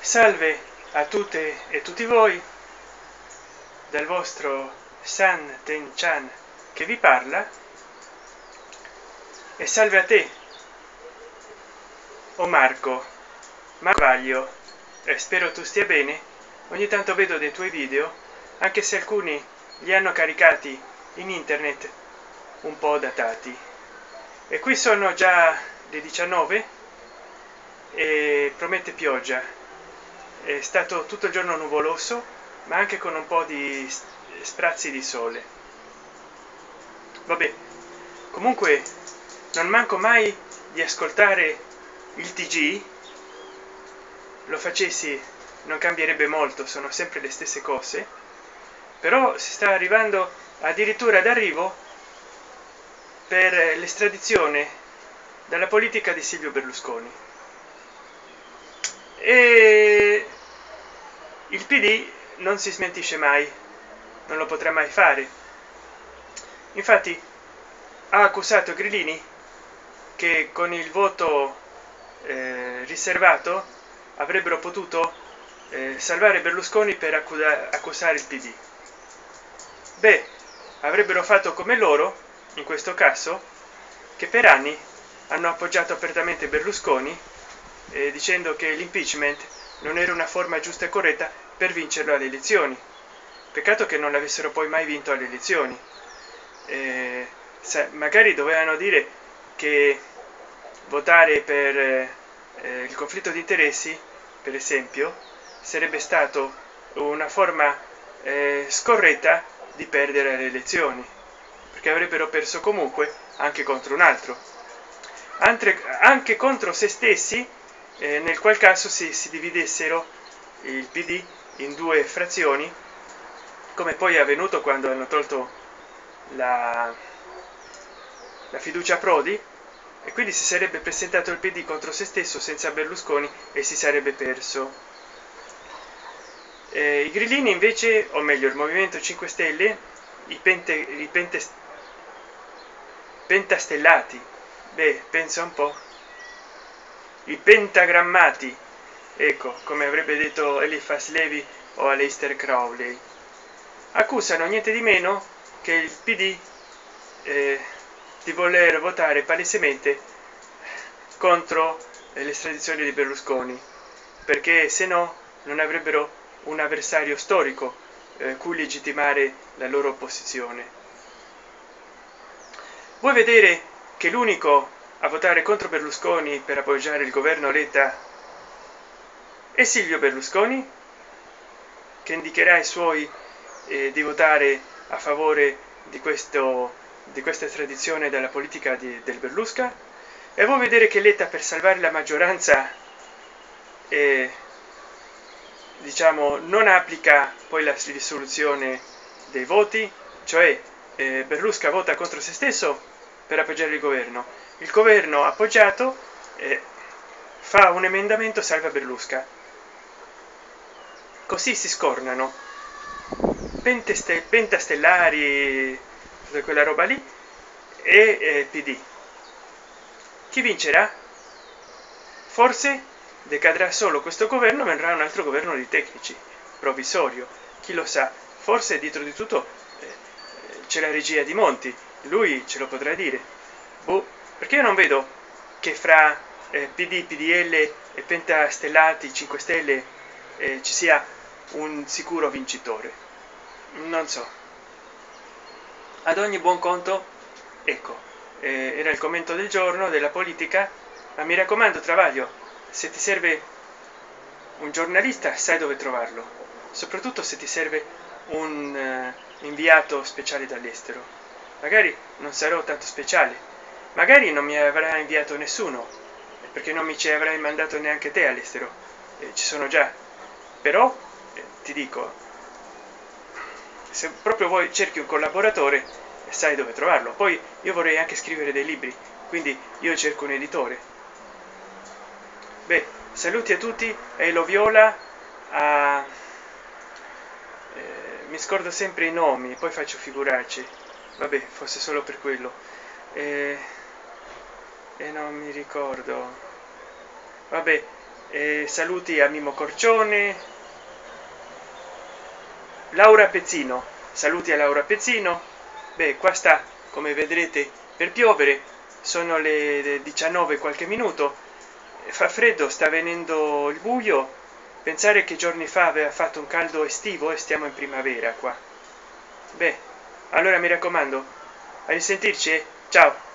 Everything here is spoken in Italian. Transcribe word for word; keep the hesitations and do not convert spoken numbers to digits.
Salve a tutte e tutti voi dal vostro San Ten Chan che vi parla, e salve a te, o Marco Marvaglio, e spero tu stia bene. Ogni tanto vedo dei tuoi video, anche se alcuni li hanno caricati in internet un po' datati, e qui sono già le diciannove e promette pioggia. È stato tutto il giorno nuvoloso, ma anche con un po' di sprazzi di sole. Vabbè, comunque non manco mai di ascoltare il T G. Lo facessi non cambierebbe molto, sono sempre le stesse cose, però si sta arrivando addirittura d'arrivo per l'estradizione dalla politica di Silvio Berlusconi, e il P D non si smentisce mai, non lo potrà mai fare. Infatti ha accusato Grillini che con il voto eh, riservato avrebbero potuto eh, salvare Berlusconi per accusare il P D. Beh, avrebbero fatto come loro in questo caso, che per anni hanno appoggiato apertamente Berlusconi eh, dicendo che l'impeachment non era una forma giusta e corretta per vincerlo alle elezioni. Peccato che non l'avessero poi mai vinto alle elezioni. Eh, magari dovevano dire che votare per eh, il conflitto di interessi, per esempio, sarebbe stato una forma eh, scorretta di perdere le elezioni, perché avrebbero perso comunque anche contro un altro, anche, anche contro se stessi, eh, nel qual caso si, si dividessero il P D in due frazioni, come poi è avvenuto quando hanno tolto la, la fiducia a Prodi, e quindi si sarebbe presentato il P D contro se stesso senza Berlusconi e si sarebbe perso. Eh, i grillini invece, o meglio il Movimento cinque Stelle, i, pente, i pente, pentastellati, beh, pensa un po', i pentagrammati, ecco, come avrebbe detto Eliphas Levi o Aleister Crowley, accusano niente di meno che il P D eh, di voler votare palesemente contro l'estradizione di Berlusconi, perché se no non avrebbero un avversario storico eh, cui legittimare la loro opposizione. Vuoi vedere che l'unico a votare contro Berlusconi per appoggiare il governo Letta è Silvio Berlusconi, che indicherà ai suoi eh, di votare a favore di questo di questa tradizione della politica di, del Berlusca? E vuoi vedere che Letta, per salvare la maggioranza, eh, diciamo non applica poi la risoluzione dei voti, cioè eh, Berlusca vota contro se stesso per appoggiare il governo, il governo appoggiato eh, fa un emendamento salva Berlusca, così si scornano Penteste, pentastellari, quella roba lì, e eh, P D. Chi vincerà? Forse decadrà solo questo governo, verrà un altro governo di tecnici provvisorio, chi lo sa. Forse dietro di tutto eh, c'è la regia di Monti, lui ce lo potrà dire. Boh, perché io non vedo che fra eh, P D, P D L e pentastellati cinque Stelle eh, ci sia un sicuro vincitore. Non so. Ad ogni buon conto, ecco, eh, era il commento del giorno della politica, ma mi raccomando Travaglio, se ti serve un giornalista sai dove trovarlo, soprattutto se ti serve un uh, inviato speciale dall'estero. Magari non sarò tanto speciale, magari non mi avrà inviato nessuno, perché non mi ci avrai mandato neanche te all'estero, eh, ci sono già, però eh, ti dico, se proprio vuoi cerchi un collaboratore sai dove trovarlo. Poi io vorrei anche scrivere dei libri, quindi io cerco un editore. Beh, saluti a tutti, e lo Viola, a... eh, mi scordo sempre i nomi, poi faccio figuracce, vabbè, fosse solo per quello, e eh, non mi ricordo, vabbè, eh, saluti a Mimo Corcione, Laura Pezzino, saluti a Laura Pezzino. Beh, qua sta, come vedrete, per piovere, sono le diciannove qualche minuto, fa freddo, sta venendo il buio. Pensare che giorni fa aveva fatto un caldo estivo e stiamo in primavera qua. Beh, allora mi raccomando, a risentirci, ciao.